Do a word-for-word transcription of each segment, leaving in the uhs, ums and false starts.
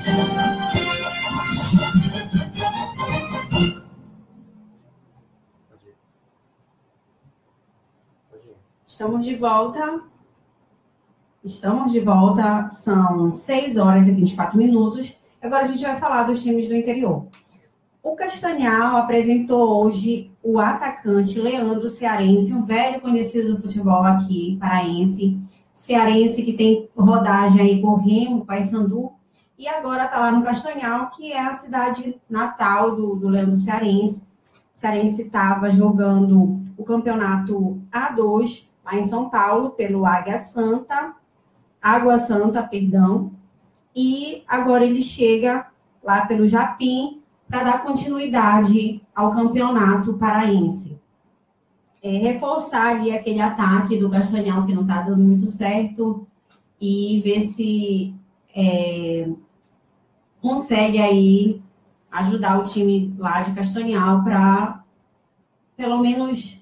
Estamos de volta. Estamos de volta. São seis horas e vinte e quatro minutos. Agora a gente vai falar dos times do interior. O Castanhal apresentou hoje o atacante Leandro Cearense, um velho conhecido do futebol aqui, paraense. Cearense que tem rodagem aí por Remo, Paysandu. E agora está lá no Castanhal, que é a cidade natal do, do Leandro Cearense. O Cearense estava jogando o campeonato A dois, lá em São Paulo, pelo Águia Santa, Água Santa, perdão, e agora ele chega lá pelo Japim para dar continuidade ao campeonato paraense. É, reforçar ali aquele ataque do Castanhal que não está dando muito certo e ver se é, consegue aí ajudar o time lá de Castanhal para, pelo menos,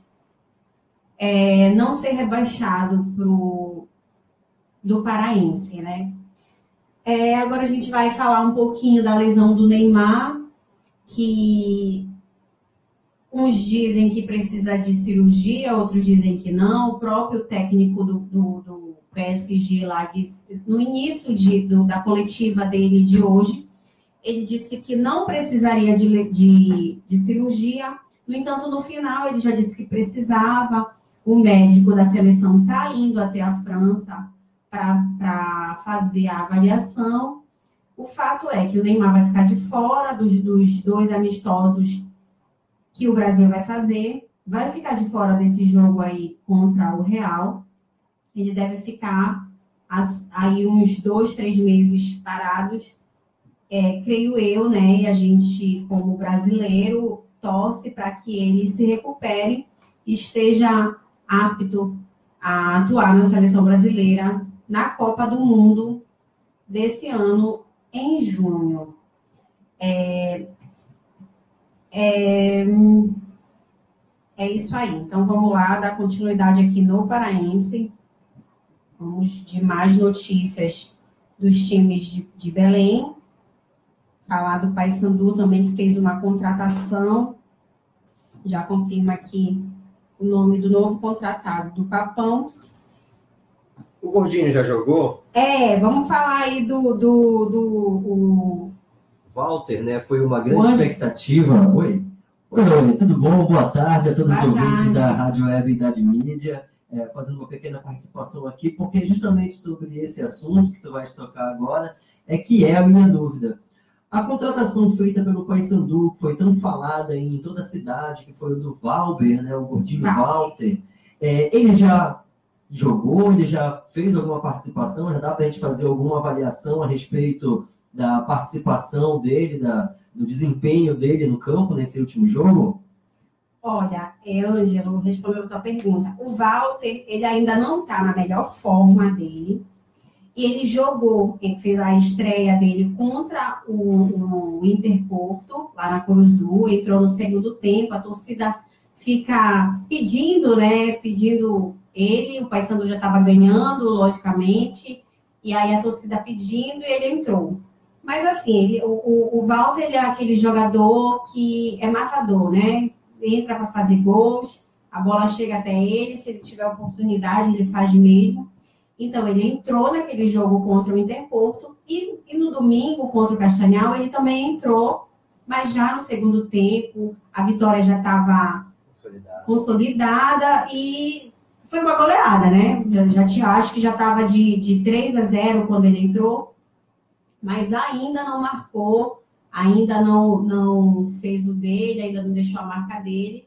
É, não ser rebaixado pro, do paraense, né? É, agora a gente vai falar um pouquinho da lesão do Neymar, que uns dizem que precisa de cirurgia, outros dizem que não. O próprio técnico do, do, do P S G lá disse, no início de, do, da coletiva dele de hoje, ele disse que não precisaria de, de, de cirurgia. No entanto, no final, ele já disse que precisava. O médico da seleção está indo até a França para fazer a avaliação. O fato é que o Neymar vai ficar de fora dos, dos dois amistosos que o Brasil vai fazer. Vai ficar de fora desse jogo aí contra o Real. Ele deve ficar as, aí uns dois, três meses parados. É, creio eu, né? E a gente, como brasileiro, torce para que ele se recupere e esteja apto a atuar na seleção brasileira na Copa do Mundo desse ano, em junho. É, é, é isso aí. Então, vamos lá, dar continuidade aqui no Paraense. Vamos de mais notícias dos times de, de Belém. Falar do Paysandu também, que fez uma contratação. Já confirma aqui o nome do novo contratado do Papão. O Gordinho já jogou? É, vamos falar aí do... do, do o... Walter, né? Foi uma grande Oi. expectativa. Oi. Oi, Oi, tudo bom? Boa tarde a todos Boa os ouvintes tarde. da Rádio Web e da Mídia. É, fazendo uma pequena participação aqui, porque justamente sobre esse assunto que tu vais tocar agora, é que é a minha dúvida. A contratação feita pelo Paysandu, que foi tão falada em toda a cidade, que foi o do Valber, né, o Gordinho ah. Walter, é, ele já jogou, ele já fez alguma participação, já dá para a gente fazer alguma avaliação a respeito da participação dele, da, do desempenho dele no campo nesse último jogo? Olha, Ângelo, respondendo a tua pergunta, o Walter, ele ainda não está na melhor forma dele. E ele jogou, ele fez a estreia dele contra o, o Interporto, lá na Curuzu, entrou no segundo tempo, a torcida fica pedindo, né, pedindo ele, o Paysandu já estava ganhando, logicamente, e aí a torcida pedindo e ele entrou. Mas assim, ele, o, o Walter, ele é aquele jogador que é matador, né, entra para fazer gols, a bola chega até ele, se ele tiver oportunidade, ele faz mesmo. Então, ele entrou naquele jogo contra o Interporto e, e no domingo, contra o Castanhal, ele também entrou, mas já no segundo tempo, a vitória já estava consolidada. consolidada e foi uma goleada, né? Já, já te acho que já estava de, de três a zero quando ele entrou, mas ainda não marcou, ainda não, não fez o dele, ainda não deixou a marca dele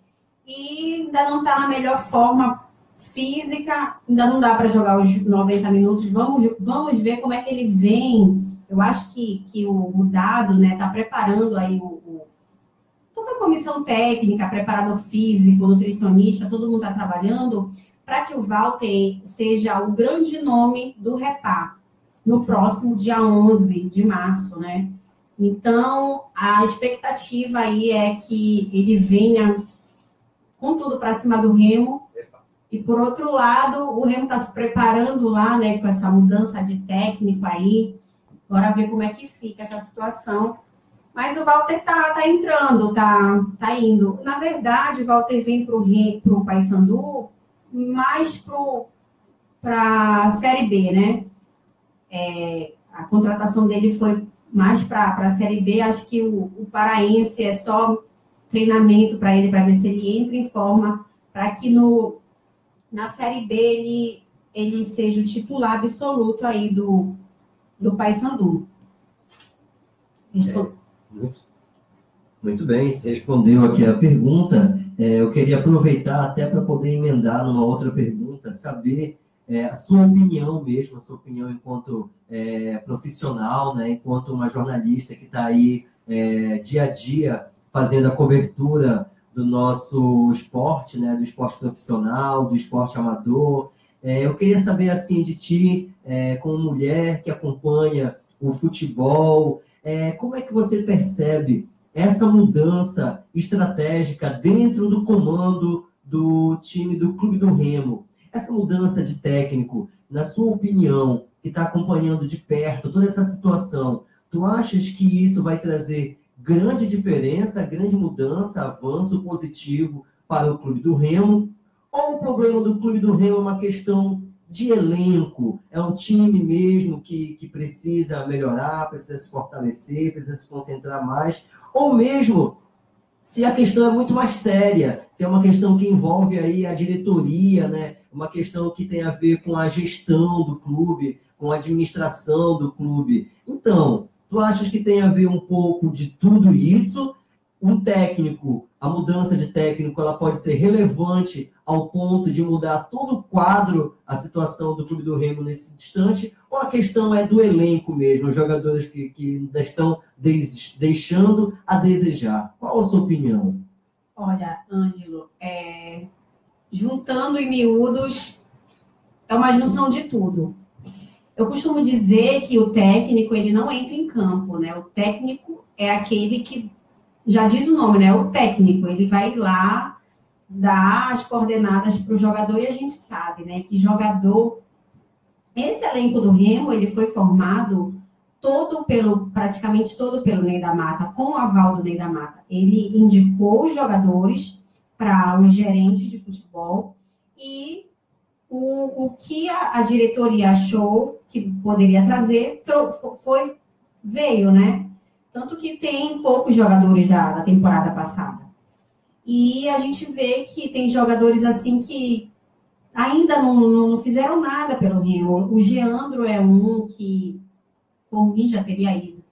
e ainda não está na melhor forma física, ainda não dá para jogar os noventa minutos. Vamos, vamos ver como é que ele vem. Eu acho que, que o, o Dado, né, está preparando aí o, o, toda a comissão técnica, preparador físico, nutricionista, todo mundo está trabalhando para que o Walter seja o grande nome do Repá no próximo dia onze de março, né? Então, a expectativa aí é que ele venha com tudo para cima do Remo. E, por outro lado, o Remo está se preparando lá, né, com essa mudança de técnico aí. Bora ver como é que fica essa situação. Mas o Walter tá, tá entrando, tá, tá indo. Na verdade, o Walter vem para o Paysandu mais para a Série B, né? É, a contratação dele foi mais para a Série B. Acho que o, o paraense é só treinamento para ele, para ver se ele entra em forma, para que no, na Série B ele, ele seja o titular absoluto aí do, do Paysandu. É, muito, muito bem, você respondeu aqui a pergunta. É, eu queria aproveitar até para poder emendar numa outra pergunta, saber é, a sua opinião mesmo, a sua opinião enquanto é, profissional, né, enquanto uma jornalista que está aí é, dia a dia fazendo a cobertura do nosso esporte, né, do esporte profissional, do esporte amador. É, eu queria saber, assim, de ti, é, como mulher que acompanha o futebol, é, como é que você percebe essa mudança estratégica dentro do comando do time do Clube do Remo? Essa mudança de técnico, na sua opinião, que está acompanhando de perto toda essa situação, tu achas que isso vai trazer grande diferença, grande mudança, avanço positivo para o Clube do Remo? Ou o problema do Clube do Remo é uma questão de elenco? É um time mesmo que, que precisa melhorar, precisa se fortalecer, precisa se concentrar mais? Ou mesmo se a questão é muito mais séria, se é uma questão que envolve aí a diretoria, né? Uma questão que tem a ver com a gestão do clube, com a administração do clube. Então, tu achas que tem a ver um pouco de tudo isso? Um técnico, a mudança de técnico, ela pode ser relevante ao ponto de mudar todo o quadro, a situação do Clube do Remo nesse instante? Ou a questão é do elenco mesmo, os jogadores que, que ainda estão des, deixando a desejar? Qual a sua opinião? Olha, Ângelo, é, juntando em miúdos, é uma junção de tudo. Eu costumo dizer que o técnico, ele não entra em campo, né? O técnico é aquele que, já diz o nome, né? O técnico, ele vai lá dar as coordenadas para o jogador e a gente sabe, né? Que jogador... Esse elenco do Remo, ele foi formado todo pelo, praticamente todo pelo Ney da Mata, com o aval do Ney da Mata. Ele indicou os jogadores para o gerente de futebol e o, o que a, a diretoria achou que poderia trazer, foi, veio, né? Tanto que tem poucos jogadores da, da temporada passada. E a gente vê que tem jogadores assim que ainda não, não, não fizeram nada pelo Remo. O Geandro é um que, por mim, já teria ido.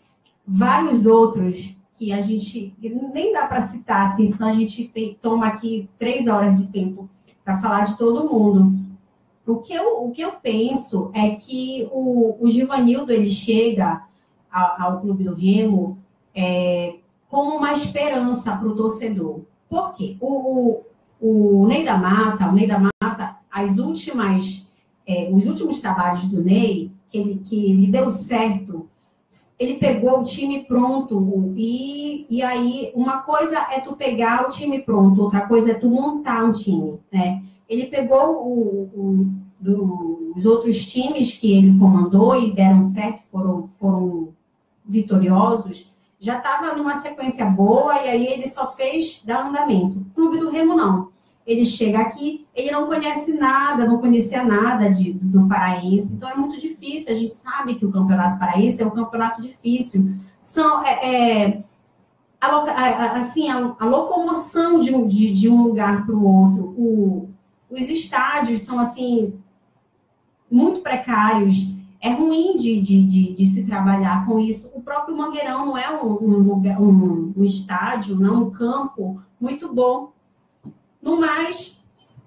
Vários outros que a gente nem dá para citar, assim, senão a gente tem, toma aqui três horas de tempo para falar de todo mundo. O que eu, o que eu penso é que o, o Givanildo, ele chega ao, ao Clube do Remo é, como uma esperança para o torcedor. Por quê? O, o, o Ney da Mata, o Ney da Mata, as últimas, é, os últimos trabalhos do Ney, que ele, que ele deu certo, ele pegou o time pronto e, e aí uma coisa é tu pegar o time pronto, outra coisa é tu montar um time, né? Ele pegou o, o, do, os outros times que ele comandou e deram certo, foram, foram vitoriosos, já estava numa sequência boa e aí ele só fez dar andamento. O Clube do Remo não. Ele chega aqui, ele não conhece nada, não conhecia nada de, do, do paraense, então é muito difícil. A gente sabe que o campeonato paraense é um campeonato difícil. São, é, é, a, a, assim, a, a locomoção de, de, de um lugar para o outro, o, os estádios são assim muito precários. É ruim de, de, de, de se trabalhar com isso. O próprio Mangueirão não é um, um, lugar, um, um estádio, não um campo muito bom. No mais,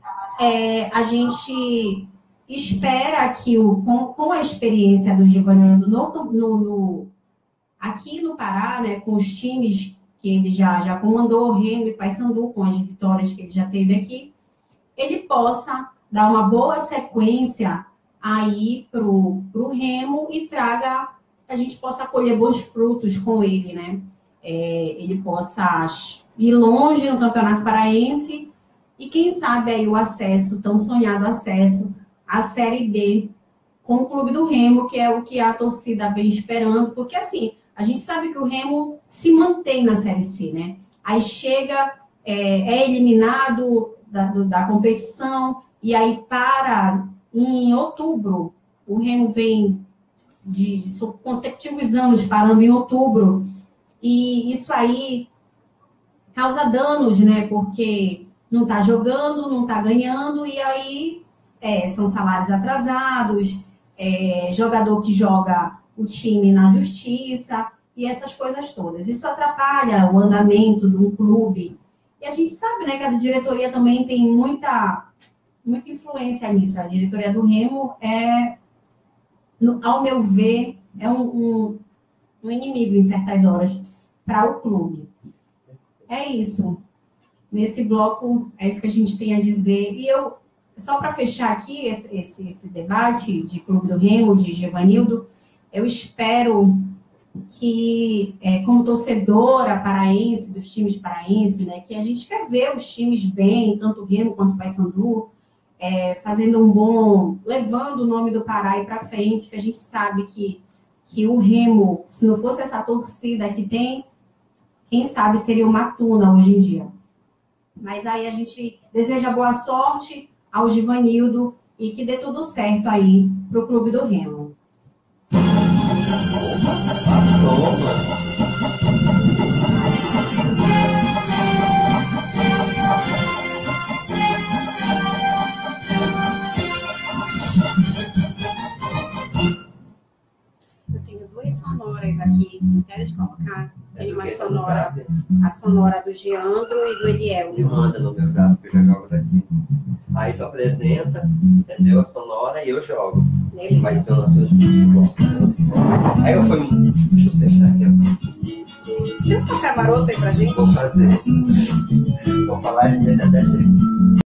é, a gente espera que, o, com, com a experiência do Givanildo no, no, no, aqui no Pará, né, com os times que ele já, já comandou, Remo e Paysandu, com as vitórias que ele já teve aqui, ele possa dar uma boa sequência aí para o Remo e traga, a gente possa colher bons frutos com ele, né? É, ele possa ir longe no Campeonato Paraense e quem sabe aí o acesso, tão sonhado acesso à Série B com o Clube do Remo, que é o que a torcida vem esperando, porque assim, a gente sabe que o Remo se mantém na Série C, né? Aí chega, é, é eliminado da, do, da competição, e aí para em outubro, o Remo vem de, de consecutivos anos parando em outubro, e isso aí causa danos, né? Porque não está jogando, não está ganhando, e aí é, são salários atrasados, é, jogador que joga o time na justiça, e essas coisas todas. Isso atrapalha o andamento de um clube. E a gente sabe, né, que a diretoria também tem muita, muita influência nisso. A diretoria do Remo é, no, ao meu ver, é um, um, um inimigo em certas horas para o clube. É isso. Nesse bloco, é isso que a gente tem a dizer. E eu, só para fechar aqui esse, esse, esse debate de Clube do Remo, de Gevanildo, eu espero que, é, como torcedora paraense, dos times paraenses, né, que a gente quer ver os times bem, tanto o Remo quanto o Paysandu, é, fazendo um bom, levando o nome do Pará para frente, que a gente sabe que, que o Remo, se não fosse essa torcida que tem, quem sabe seria uma tuna hoje em dia. Mas aí a gente deseja boa sorte ao Givanildo e que dê tudo certo aí para o Clube do Remo. Eu tenho duas sonoras aqui. Queres colocar? Tem uma sonora, a sonora do Geandro e do Eliel. Me manda no meu zap que eu já jogo daqui. Aí tu apresenta, entendeu? A sonora e eu jogo. Beleza. Vai ser uma sua. Aí eu fui. Deixa eu fechar aqui, ó. Tem um café maroto aí pra gente? Vou fazer. Vou falar e ver se até chega.